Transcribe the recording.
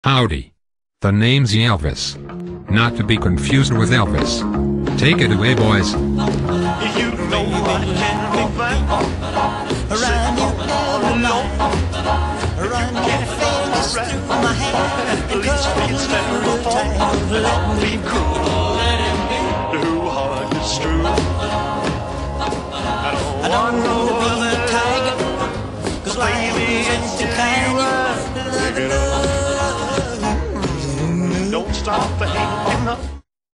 Howdy. The name's E-Elvis. Not to be confused with Elvis. Take it away, boys. You know I can't be found around you every night. Run your fingers through my hair and cut me real tight. Let me cool. Too hard to screw. I don't